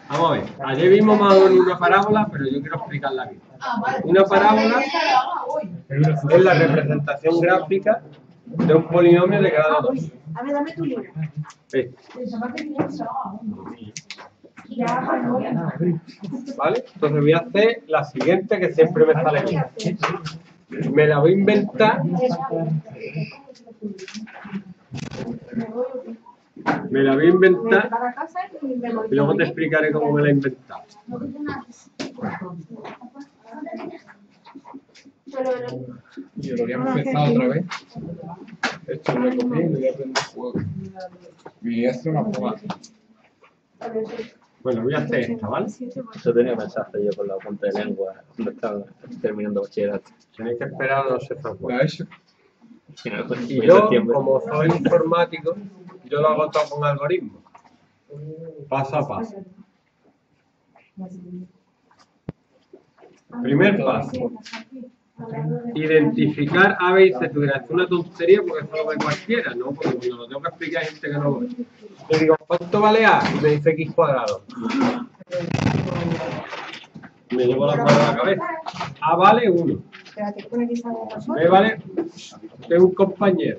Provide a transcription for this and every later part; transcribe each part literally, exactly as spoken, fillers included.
Vamos a ver. Ayer vimos más o menos una parábola, pero yo quiero explicarla bien. Una parábola es la representación gráfica de un polinomio de grado dos. A ver, dame tu libro. Este. ¿Vale? Entonces voy a hacer la siguiente que siempre me sale bien. Me la voy a inventar. Me la voy a inventar y luego te explicaré cómo me la he inventado. Yo lo había empezado otra vez. Esto lo he cogido y voy a prender fuego. Y esto es una prueba. Bueno, voy a hacer esta, ¿vale? Yo tenía mensaje yo con la punta de lengua cuando estaba terminando bachillerato. Tenéis que esperar a no sé tan ¿Lo ha hecho? Y no, pues, Y fue en yo, septiembre. como soy informático, yo lo hago todo con algoritmos. Paso a paso. Primer paso. Identificar A, B y C. Tú dirás, es una tontería porque eso lo ve cualquiera, ¿no? Porque cuando lo tengo que explicar hay gente que no lo ve. Le digo, ¿cuánto vale A? Y me dice X cuadrado. Me llevo las manos a la cabeza. A vale uno. B vale de un compañero.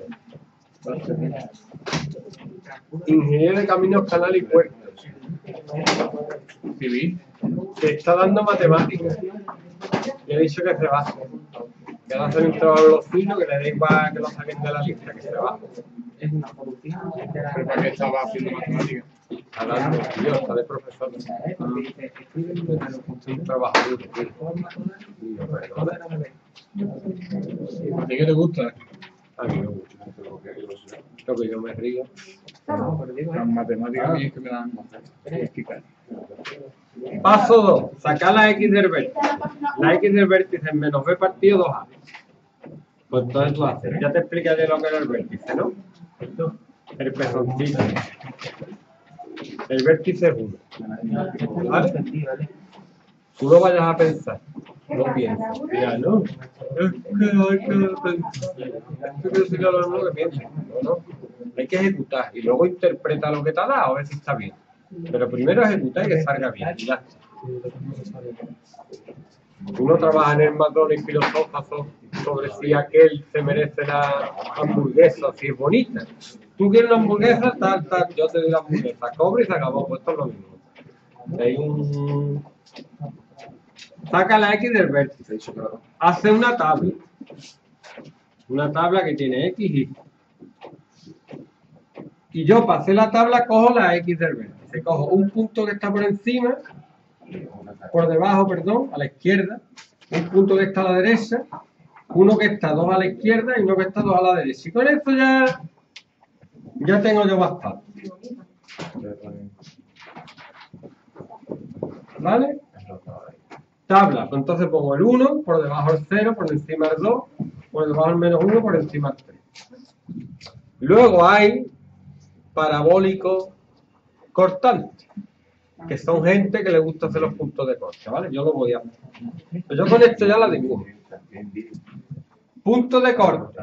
Ingeniero de caminos, canales y puertos. Civil. Que está dando matemáticas. Y he dicho que se baje. Que ahora hacen un trabajo los finos, que le da igual que lo saquen de la lista, que se baje. ¿Pero para qué estaba haciendo matemáticas? Está dando, tío, está de profesor. Un trabajo duro, tío. Digo, perdona. ¿A ti qué te gusta? A mí me gusta. Lo que yo me río. Las matemáticas a mí es que me dan explicar. Paso dos. Sacar la X del vértice. La X del vértice es menos B partido dos A. Pues entonces tú haces. Ya te explicaré lo que era el vértice, ¿no? El pezoncito. El vértice es uno. ¿Vale? Tú no vayas a pensar. No pienses. Mira, no. Es que hay que pensar. Esto quiere decir a lo mismo que pienses. No, no. Hay que ejecutar y luego interpreta lo que te ha dado a ver si está bien. Pero primero ejecuta y que salga bien. Y ya está. Tú no trabajas en el McDonald's y filosofas sobre si aquel se merece la hamburguesa, si es bonita. Tú quieres una hamburguesa, tal, tal, yo te doy la hamburguesa, cobre y se acabó. Pues esto es lo mismo. Hay un... Saca la X del vértice. Hace una tabla. Una tabla que tiene X y Y. Y yo para hacer la tabla cojo la X del vértice. Cojo un punto que está por encima, por debajo, perdón, a la izquierda, un punto que está a la derecha, uno que está dos a la izquierda y uno que está dos a la derecha. Y con esto ya, ya tengo yo bastante. ¿Vale? Tabla, pues entonces pongo el uno, por debajo el cero, por encima el dos, por debajo el menos uno, por encima el tres. Luego hay parabólicos cortantes, que son gente que le gusta hacer los puntos de corte, ¿vale? Yo lo voy a hacer. Pues yo con esto ya la dibujo. Punto de corte.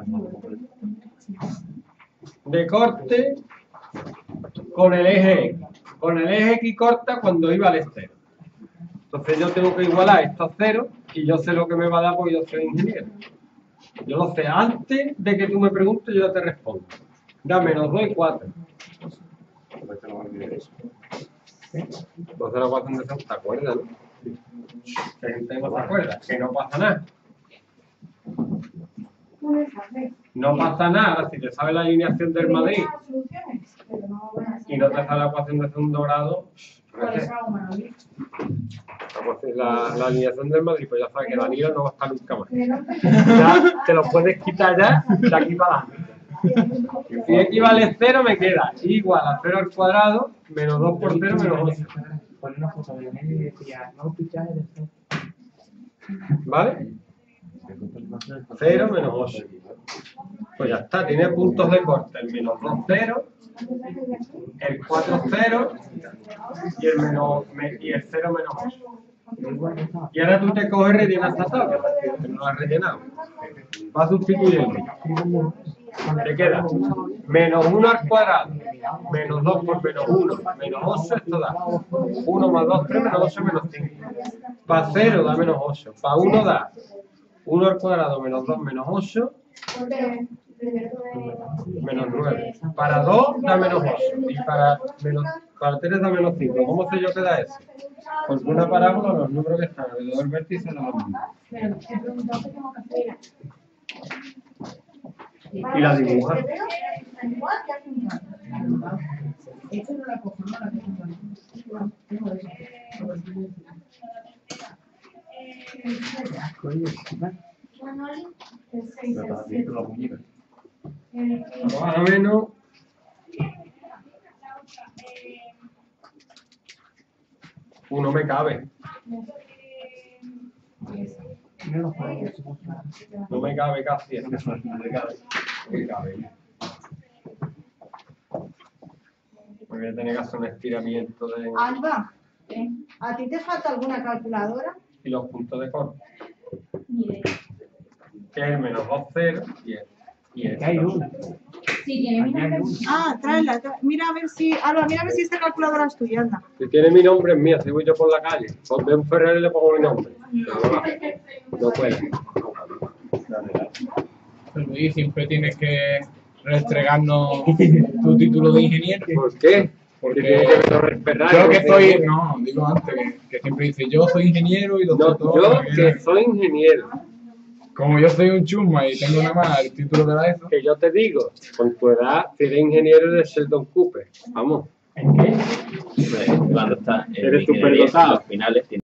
De corte con el eje X. Con el eje X corta cuando iba al cero. Entonces yo tengo que igualar esto a cero y yo sé lo que me va a dar porque yo soy ingeniero. Yo lo sé. Antes de que tú me preguntes, yo ya te respondo. Da menos dos y cuatro. Entonces la ecuación de ¿te acuerdas, no? Que gente no se acuerda, que no pasa nada. No pasa nada si te sabes la alineación del Madrid y no te sabes la ecuación de segundo grado. La, la alineación del Madrid, pues ya sabes que Danilo no va a estar nunca más. Ya te lo puedes quitar ya de aquí para adelante. Si X vale cero, me queda igual a cero al cuadrado menos dos por cero menos ocho. ¿Vale? cero menos ocho. Pues ya está, tiene puntos de corte. El menos dos, cero. El cuatro, cero. Y el, menos, y el cero menos ocho. Y ahora tú te coges y rellenas esta tabla, que no la has rellenado. Vas sustituyendo. Te queda menos uno al cuadrado menos dos por menos uno, menos ocho, esto da uno más dos, tres, menos ocho, menos cinco. Para cero da menos ocho, para uno da uno al cuadrado menos dos menos ocho, menos nueve. Para dos da menos ocho y para, menos, para tres da menos cinco. ¿Cómo sé yo que da eso? Porque una parábola, los números que están alrededor del vértice son los mismos. Y la dibuja. Ahora menos uno me cabe. No me cabe casi, es que no me cabe. No me cabe. Voy a tener que hacer un estiramiento de... Alba, ¿a ti te falta alguna calculadora? Y los puntos de corte. Que es el menos dos, cero y el... Y el hay uno. Sí, tiene mi nombre. Ah, tráela, tra- mira a ver si, Alba, mira a ver si esta calculadora es tuya, anda. Si tiene mi nombre es mío, si voy yo por la calle. Ponme un Ferrari y le pongo mi nombre. Pero no, no puede. Pero Luis, siempre tienes que restregarnos tu título de ingeniero. ¿Por qué? Porque tiene que ver con el Ferrari. Yo que soy, no, digo antes, que, que siempre dice yo soy ingeniero y lo sé No, todo. yo que- que soy ingeniero, Como yo soy un chusma y tengo nada más el título de la ESO. que yo te digo, con tu edad, si eres ingeniero de Sheldon Cooper. Vamos. Cuando está en Eres ingeniería, superdotado. los finales